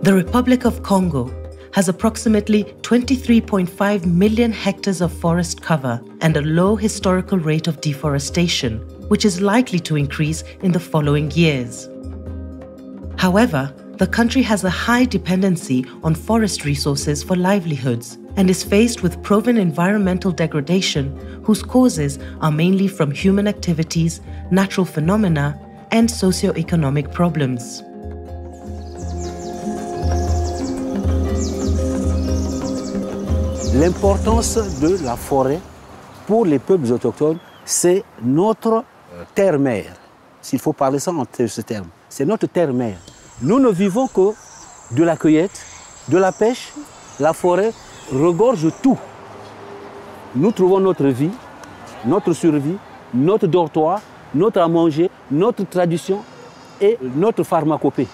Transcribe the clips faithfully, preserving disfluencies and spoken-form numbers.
The Republic of Congo has approximately twenty-three point five million hectares of forest cover and a low historical rate of deforestation, which is likely to increase in the following years. However, the country has a high dependency on forest resources for livelihoods and is faced with proven environmental degradation whose causes are mainly from human activities, natural phenomena, and socio-economic problems. L'importance de la forêt pour les peuples autochtones, c'est notre terre-mère. S'il faut parler ça en ce terme, c'est notre terre-mère. Nous ne vivons que de la cueillette, de la pêche. La forêt regorge tout. Nous trouvons notre vie, notre survie, notre dortoir, notre à manger, notre tradition et notre pharmacopée.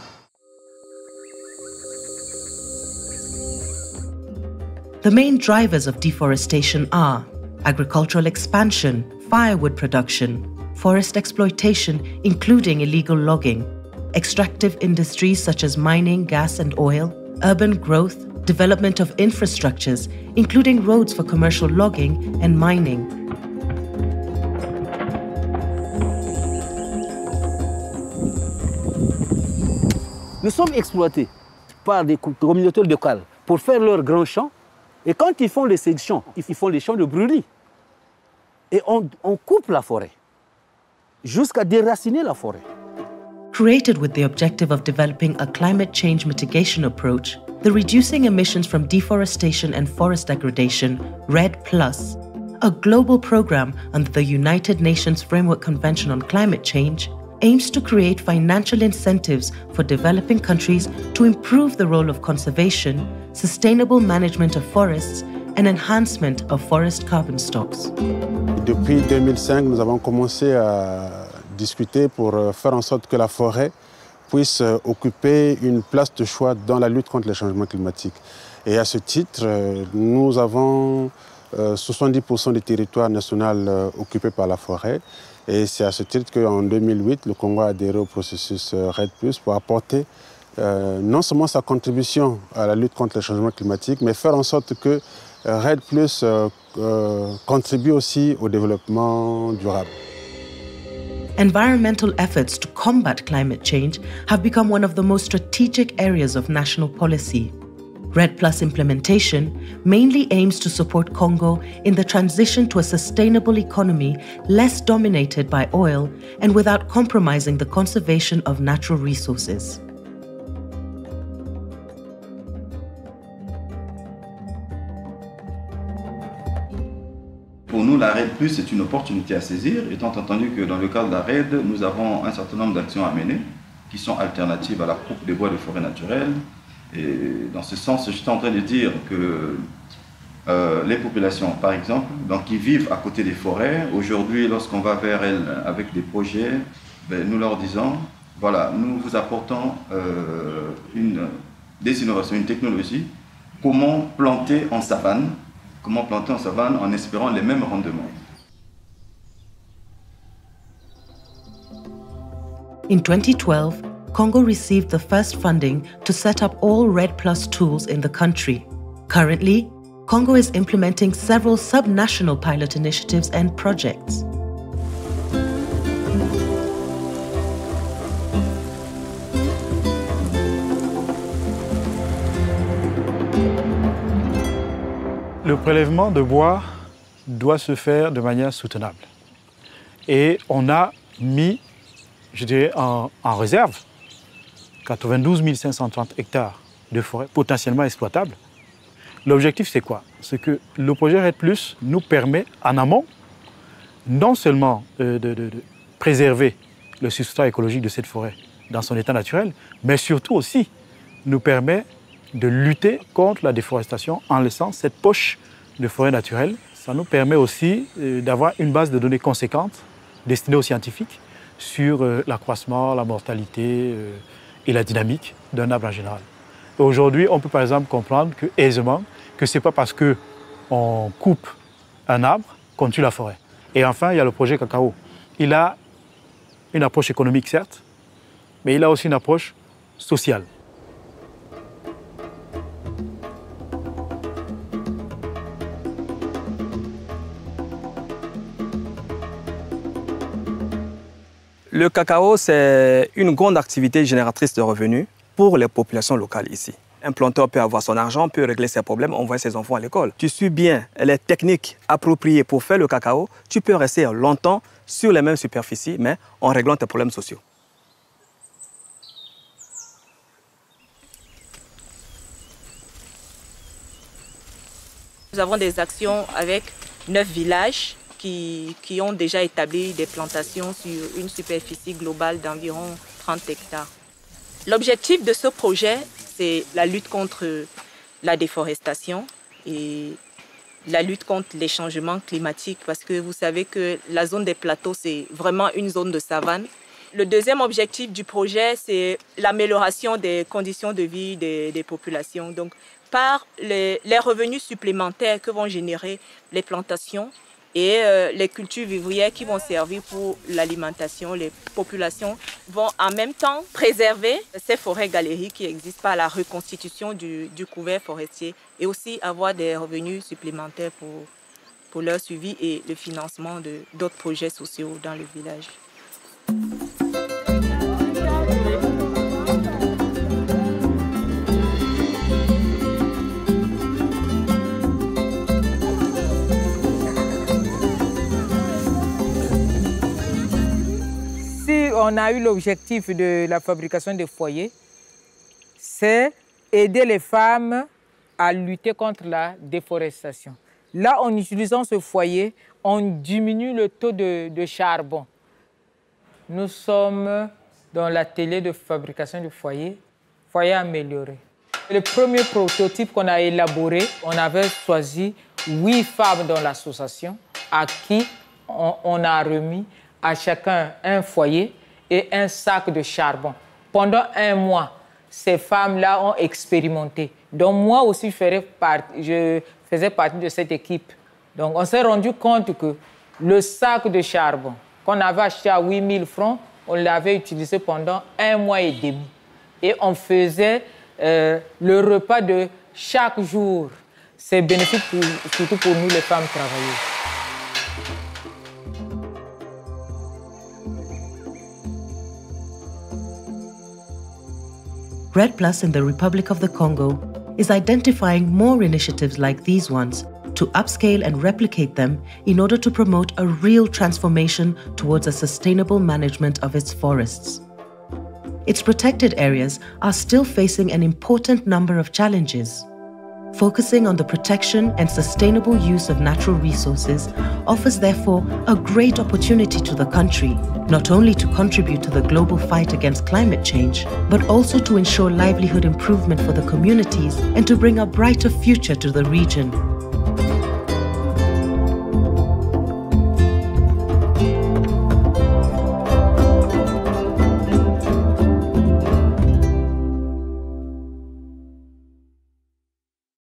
The main drivers of deforestation are agricultural expansion, firewood production, forest exploitation, including illegal logging, extractive industries such as mining, gas and oil, urban growth, development of infrastructures, including roads for commercial logging and mining. Nous sommes exploités par des communautés locales pour faire leurs grands champs. Et quand ils font les sections, ils font les champs de brûlis. Et on, on coupe la forêt jusqu'à déraciner la forêt. Created with the objective of developing a climate change mitigation approach, the Reducing Emissions from Deforestation and Forest Degradation, REDD plus, a global program under the United Nations Framework Convention on Climate Change, aims to create financial incentives for developing countries to improve the role of conservation, sustainable management of forests, and enhancement of forest carbon stocks. Depuis deux mille cinq, nous avons commencé à discuter pour faire en sorte que la forêt puisse occuper une place de choix dans la lutte contre les changements climatiques. Et à ce titre, nous avons soixante-dix pour cent du territoire national occupé par la forêt. Et c'est à ce titre qu'en deux mille huit, le Congo a adhéré au processus REDD plus, pour apporter euh, non seulement sa contribution à la lutte contre les changements climatiques, mais faire en sorte que REDD plus euh, euh, contribue aussi au développement durable. Environmental efforts to combat climate change have become one of the most strategic areas of national policy. REDD plus implementation mainly aims to support Congo in the transition to a sustainable economy less dominated by oil and without compromising the conservation of natural resources. Pour nous, la REDD plus est une opportunité à saisir, étant entendu que dans le cadre de la REDD, nous avons un certain nombre d'actions à mener qui sont alternatives à la coupe des bois de forêt naturelle. Et dans ce sens, je suis en train de dire que euh, les populations, par exemple, donc, qui vivent à côté des forêts, aujourd'hui, lorsqu'on va vers elles avec des projets, ben, nous leur disons, voilà, nous vous apportons euh, une, des innovations, une technologie, comment planter en savane, comment planter en savane en espérant les mêmes rendements. In twenty twelve, Congo received the first funding to set up all REDD plus tools in the country. Currently, Congo is implementing several sub-national pilot initiatives and projects. Le prélèvement de bois doit se faire de manière soutenable. Et on a mis, je dirais, en, en réserve quatre-vingt-douze mille cinq cent trente hectares de forêt potentiellement exploitables. L'objectif, c'est quoi? C'est que le projet REDD plus nous permet, en amont, non seulement de, de, de préserver le substrat écologique de cette forêt dans son état naturel, mais surtout aussi nous permet de lutter contre la déforestation en laissant cette poche de forêt naturelle. Ça nous permet aussi d'avoir une base de données conséquente destinée aux scientifiques sur l'accroissement, la mortalité et la dynamique d'un arbre en général. Aujourd'hui, on peut par exemple comprendre que, aisément que ce n'est pas parce qu'on coupe un arbre qu'on tue la forêt. Et enfin, il y a le projet Cacao. Il a une approche économique, certes, mais il a aussi une approche sociale. Le cacao, c'est une grande activité génératrice de revenus pour les populations locales ici. Un planteur peut avoir son argent, peut régler ses problèmes, envoyer ses enfants à l'école. Tu suis bien les techniques appropriées pour faire le cacao, tu peux rester longtemps sur les mêmes superficies, mais en réglant tes problèmes sociaux. Nous avons des actions avec neuf villages qui, qui ont déjà établi des plantations sur une superficie globale d'environ trente hectares. L'objectif de ce projet, c'est la lutte contre la déforestation et la lutte contre les changements climatiques, parce que vous savez que la zone des plateaux, c'est vraiment une zone de savane. Le deuxième objectif du projet, c'est l'amélioration des conditions de vie des, des populations. Donc, par les, les revenus supplémentaires que vont générer les plantations et euh, les cultures vivrières qui vont servir pour l'alimentation, les populations vont en même temps préserver ces forêts galeries qui existent par la reconstitution du, du couvert forestier et aussi avoir des revenus supplémentaires pour, pour leur suivi et le financement de d'autres projets sociaux dans le village. On a eu l'objectif de la fabrication de foyers, c'est aider les femmes à lutter contre la déforestation. Là, en utilisant ce foyer, on diminue le taux de, de charbon. Nous sommes dans l'atelier de fabrication de foyer, foyer amélioré. Le premier prototype qu'on a élaboré, on avait choisi huit femmes dans l'association à qui on, on a remis à chacun un foyer et un sac de charbon. Pendant un mois, ces femmes-là ont expérimenté. Donc moi aussi, je faisais, partie, je faisais partie de cette équipe. Donc on s'est rendu compte que le sac de charbon qu'on avait acheté à huit mille francs, on l'avait utilisé pendant un mois et demi. Et on faisait euh, le repas de chaque jour. C'est bénéfique pour, surtout pour nous, les femmes travailleuses. REDD Plus in the Republic of the Congo is identifying more initiatives like these ones to upscale and replicate them in order to promote a real transformation towards a sustainable management of its forests. Its protected areas are still facing an important number of challenges. Focusing on the protection and sustainable use of natural resources offers therefore a great opportunity to the country, not only to contribute to the global fight against climate change, but also to ensure livelihood improvement for the communities and to bring a brighter future to the region.